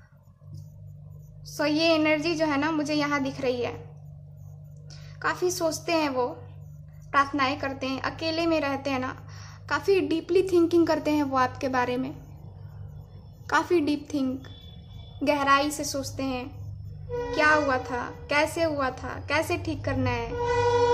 A: सो ये एनर्जी जो है ना मुझे यहाँ दिख रही है। काफ़ी सोचते हैं वो, प्रार्थनाएं करते हैं, अकेले में रहते हैं ना, काफ़ी डीपली थिंकिंग करते हैं वो आपके बारे में, काफ़ी डीप थिंक, गहराई से सोचते हैं क्या हुआ था, कैसे हुआ था, कैसे ठीक करना है।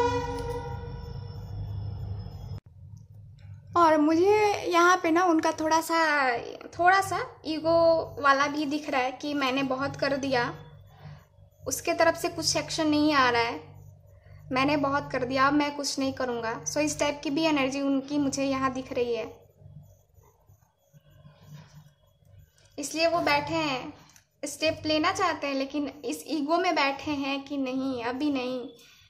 A: और मुझे यहाँ पे ना उनका थोड़ा सा थोड़ा सा ईगो वाला भी दिख रहा है कि मैंने बहुत कर दिया, उसके तरफ से कुछ एक्शन नहीं आ रहा है, मैंने बहुत कर दिया, अब मैं कुछ नहीं करूँगा। सो इस टाइप की भी एनर्जी उनकी मुझे यहाँ दिख रही है। इसलिए वो बैठे हैं, स्टेप लेना चाहते हैं, लेकिन इस ईगो में बैठे हैं कि नहीं, अभी नहीं,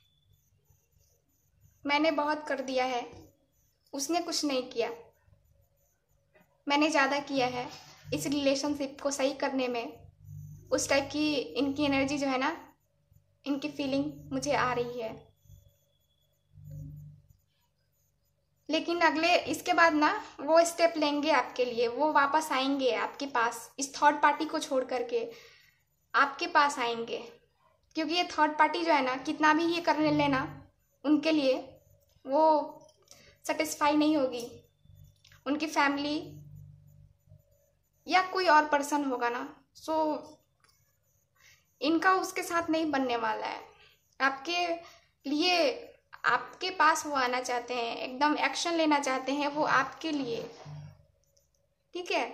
A: मैंने बहुत कर दिया है, उसने कुछ नहीं किया, मैंने ज़्यादा किया है इस रिलेशनशिप को सही करने में। उस टाइप की इनकी एनर्जी जो है ना, इनकी फीलिंग मुझे आ रही है। लेकिन अगले इसके बाद ना वो स्टेप लेंगे आपके लिए, वो वापस आएंगे आपके पास, इस थर्ड पार्टी को छोड़ करके आपके पास आएंगे। क्योंकि ये थर्ड पार्टी जो है ना, कितना भी ये करने लेना उनके लिए वो सेटिस्फाई नहीं होगी। उनकी फैमिली या कोई और पर्सन होगा ना, सो इनका उसके साथ नहीं बनने वाला है। आपके लिए आपके पास वो आना चाहते हैं, एकदम एक्शन लेना चाहते हैं वो आपके लिए, ठीक है।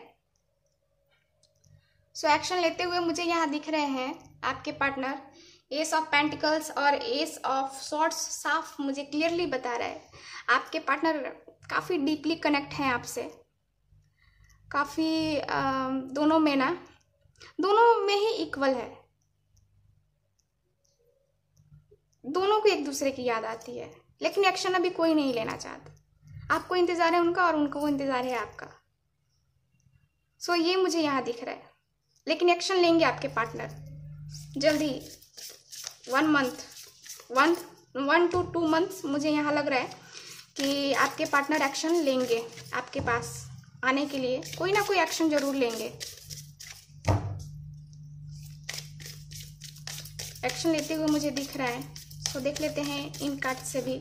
A: सो एक्शन लेते हुए मुझे यहाँ दिख रहे हैं आपके पार्टनर। एस ऑफ पेंटिकल्स और एस ऑफ सॉर्ड्स साफ मुझे क्लियरली बता रहा है आपके पार्टनर काफ़ी डीपली कनेक्ट हैं आपसे, काफ़ी दोनों में ना, दोनों में ही इक्वल है। दोनों को एक दूसरे की याद आती है, लेकिन एक्शन अभी कोई नहीं लेना चाहता। आपको इंतज़ार है उनका और उनको इंतज़ार है आपका। सो ये मुझे यहाँ दिख रहा है, लेकिन एक्शन लेंगे आपके पार्टनर जल्दी। One month one one two two months मुझे यहाँ लग रहा है कि आपके पार्टनर एक्शन लेंगे आपके पास आने के लिए, कोई ना कोई एक्शन जरूर लेंगे। एक्शन लेते हुए मुझे दिख रहा है। तो देख लेते हैं इन कार्ड से भी।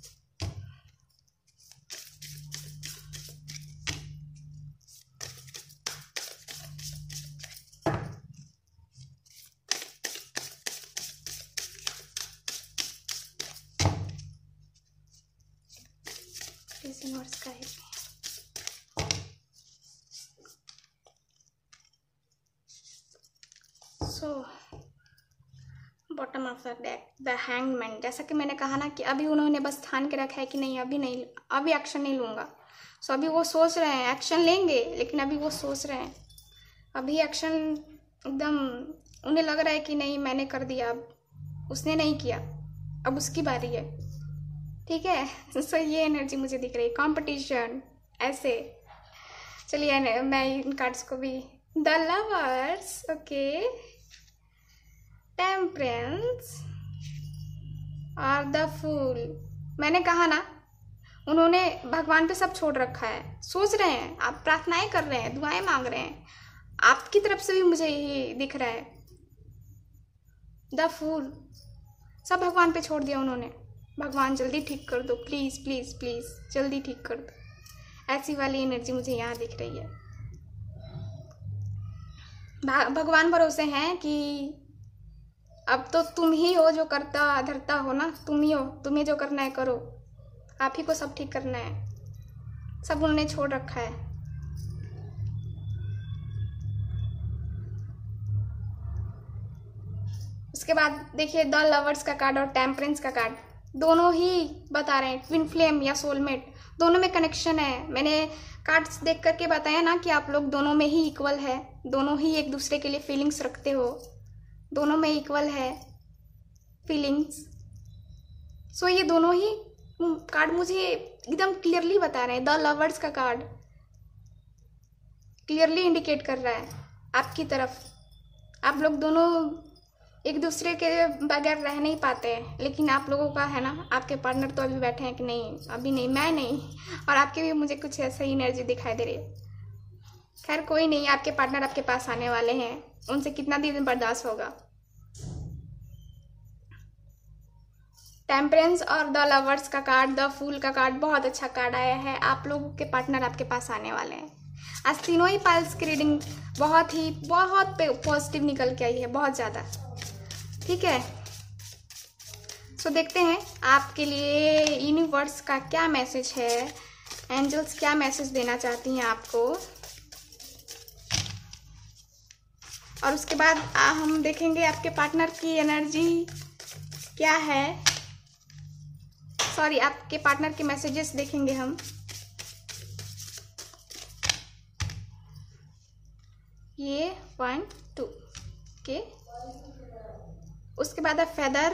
A: यूनिवर्स का है so bottom of the deck the hangman. जैसा कि मैंने कहा ना कि अभी उन्होंने बस ठान के रखा है कि नहीं अभी नहीं, अभी एक्शन नहीं लूँगा। सो अभी वो सोच रहे हैं, एक्शन लेंगे लेकिन अभी वो सोच रहे हैं। अभी एक्शन एकदम उन्हें लग रहा है कि नहीं मैंने कर दिया, अब उसने नहीं किया, अब उसकी बारी है, ठीक है। सो ये एनर्जी मुझे दिख रही है, कंपटीशन ऐसे। चलिए मैं इन कार्ड्स को भी, द लवर्स, ओके, टेम्परेंस और द फूल। मैंने कहा ना उन्होंने भगवान पे सब छोड़ रखा है, सोच रहे हैं, आप प्रार्थनाएं कर रहे हैं, दुआएं मांग रहे हैं, आपकी तरफ से भी मुझे यही दिख रहा है। द फूल, सब भगवान पे छोड़ दिया उन्होंने। भगवान जल्दी ठीक कर दो, प्लीज़ प्लीज़ प्लीज़ जल्दी ठीक कर दो, ऐसी वाली एनर्जी मुझे यहाँ दिख रही है। भगवान भरोसे हैं कि अब तो तुम ही हो जो करता धरता हो ना, तुम ही हो, तुम्हें जो करना है करो, आप ही को सब ठीक करना है, सब उन्होंने छोड़ रखा है। उसके बाद देखिए द लवर्स का कार्ड और टेम्परेंस का कार्ड, दोनों ही बता रहे हैं ट्विन फ्लेम या सोलमेट, दोनों में कनेक्शन है। मैंने कार्ड्स देख करके बताया ना कि आप लोग दोनों में ही इक्वल है, दोनों ही एक दूसरे के लिए फीलिंग्स रखते हो, दोनों में इक्वल है फीलिंग्स। सो ये दोनों ही कार्ड मुझे एकदम क्लियरली बता रहे हैं। द लवर्स का कार्ड क्लियरली इंडिकेट कर रहा है आपकी तरफ। आप लोग दोनों एक दूसरे के बगैर रह नहीं पाते हैं, लेकिन आप लोगों का है ना, आपके पार्टनर तो अभी बैठे हैं कि नहीं अभी नहीं, मैं नहीं, और आपके भी मुझे कुछ ऐसा ही एनर्जी दिखाई दे रही है। खैर कोई नहीं, आपके पार्टनर आपके पास आने वाले हैं, उनसे कितना दिन बर्दाश्त होगा। टेम्परेंस और द लवर्स का कार्ड, द फूल का कार्ड, बहुत अच्छा कार्ड आया है। आप लोगों के पार्टनर आपके पास आने वाले हैं। आज तीनों ही पाइल्स की रीडिंग बहुत ही बहुत पॉजिटिव निकल के आई है, बहुत ज़्यादा, ठीक है। सो देखते हैं आपके लिए यूनिवर्स का क्या मैसेज है, एंजल्स क्या मैसेज देना चाहती हैं आपको, और उसके बाद हम देखेंगे आपके पार्टनर की एनर्जी क्या है। सॉरी, आपके पार्टनर के मैसेजेस देखेंगे हम। ये वन टू के, उसके बाद है फेदर,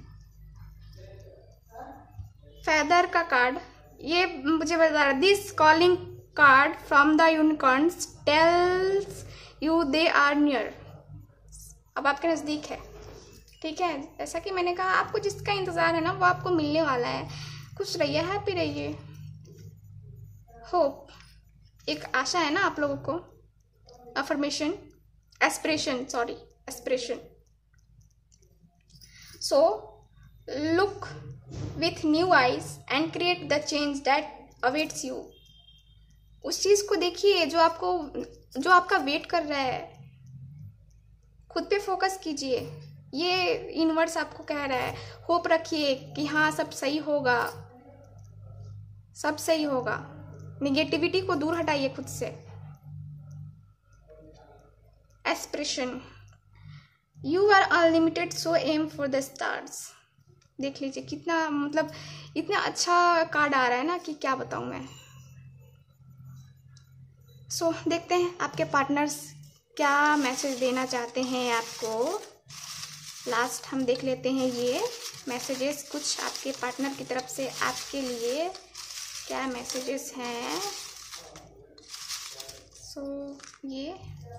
A: फेदर का कार्ड, ये मुझे बता रहा, this calling card from the unicorns tells you they are near. अब आपके नज़दीक है, ठीक है। जैसा कि मैंने कहा, आपको जिसका इंतज़ार है ना वो आपको मिलने वाला है। खुश रहिए, हैप्पी रहिए, होप, एक आशा है ना आप लोगों को, affirmation, aspiration, sorry aspiration. So look with new eyes and create the change that awaits you. उस चीज को देखिए जो आपको, जो आपका वेट कर रहा है। खुद पे फोकस कीजिए, ये यूनिवर्स आपको कह रहा है। होप रखिए कि हाँ सब सही होगा, सब सही होगा। निगेटिविटी को दूर हटाइए खुद से। Aspiration, you are unlimited so aim for the stars. देख लीजिए कितना, मतलब इतना अच्छा कार्ड आ रहा है ना कि क्या बताऊं मैं। सो so, देखते हैं आपके पार्टनर्स क्या मैसेज देना चाहते हैं आपको। लास्ट हम देख लेते हैं ये मैसेजेस, कुछ आपके पार्टनर की तरफ से आपके लिए क्या मैसेजेस हैं। सो so, ये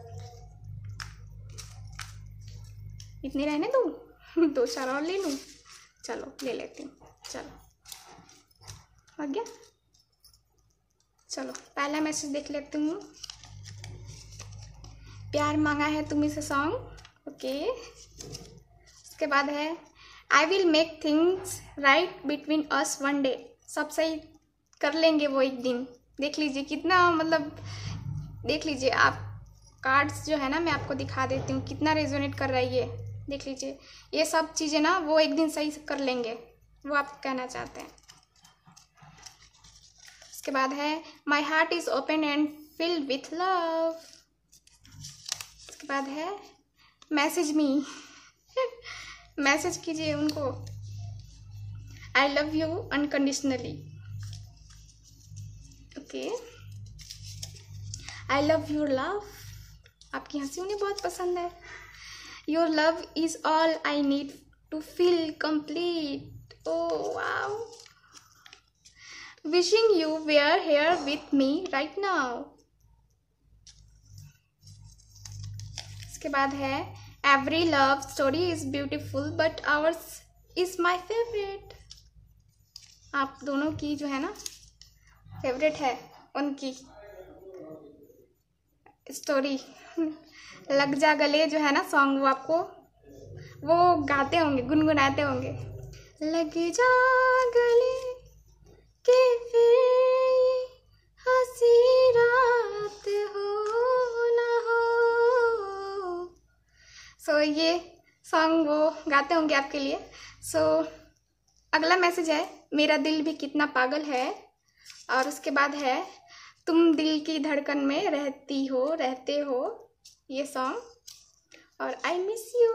A: इतने रहने दूँ, दो चार और ले लूँ, चलो ले लेती हूँ। चलो आ गया, चलो पहला मैसेज देख लेती हूँ। प्यार मांगा है तुम्हें से सॉन्ग, ओके। उसके बाद है I will make things right between us one day. सब सही कर लेंगे वो एक दिन। देख लीजिए कितना, मतलब देख लीजिए आप कार्ड्स जो है ना, मैं आपको दिखा देती हूँ कितना रेजोनेट कर रहा है ये। देख लीजिए ये सब चीज़ें ना वो एक दिन सही कर लेंगे, वो आप कहना चाहते हैं। उसके बाद है my heart is open and filled with love. उसके बाद है मैसेज मी, मैसेज कीजिए उनको, I love you unconditionally, okay. I love your love, आपकी हंसी उन्हें बहुत पसंद है। Your love is all I need to feel complete, oh wow. Wishing you were here with me right now। इसके बाद है every love story is beautiful but ours is my favorite। आप दोनों की जो है ना फेवरेट है, उनकी स्टोरी। लग जा गले जो है ना सॉन्ग, वो आपको वो गाते होंगे, गुनगुनाते होंगे। लग जा गले के फिर हंसी रात हो ना हो। सो so, ये सॉन्ग वो गाते होंगे आपके लिए। सो so, अगला मैसेज है मेरा दिल भी कितना पागल है, और उसके बाद है तुम दिल की धड़कन में रहती हो रहते हो, ये सॉन्ग, और आई मिस यू।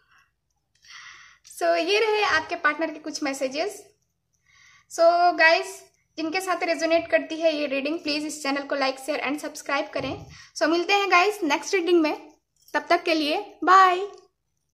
A: सो ये रहे आपके पार्टनर के कुछ मैसेजेस। सो so, गाइस जिनके साथ रेजोनेट करती है ये रीडिंग, प्लीज़ इस चैनल को लाइक शेयर एंड सब्सक्राइब करें। सो so, मिलते हैं गाइस नेक्स्ट रीडिंग में, तब तक के लिए बाय।